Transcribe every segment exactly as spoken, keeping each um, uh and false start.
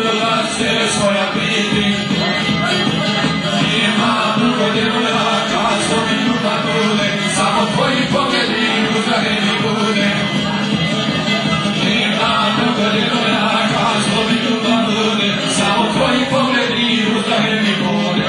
da će svoja biti. Ima drugo djevojaka što mi ljubav bude, samo tvoji pogledi uzdrahe mi bude. Ima drugo djevojaka što mi ljubav bude, samo tvoji pogledi uzdrahe mi bude.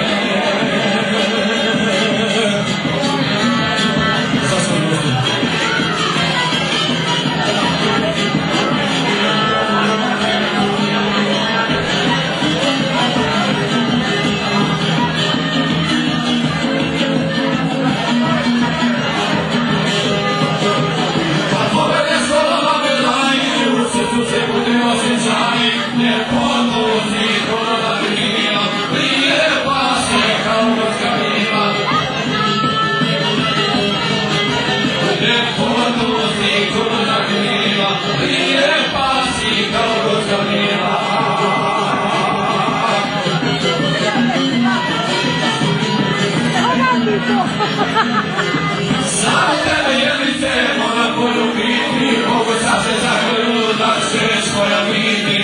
Samo tebe jedite, mora poljubiti, mogu sad se zahvalju da će svoja biti.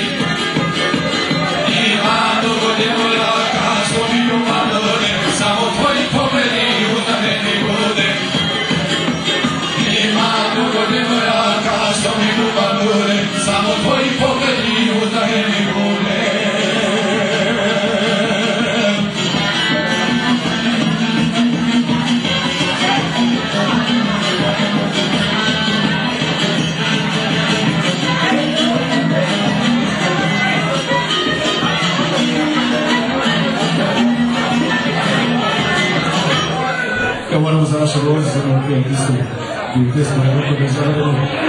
Ima dugo djevojaka što mi ljubav bude, samo tvoji pogledi uzdrahe mi bude. Ima dugo djevojaka što mi ljubav bude, samo tvoji pogledi uzdrahe mi bude. Moramo za naše govornice na ovom pisu i gdje smo nekako da zaradimo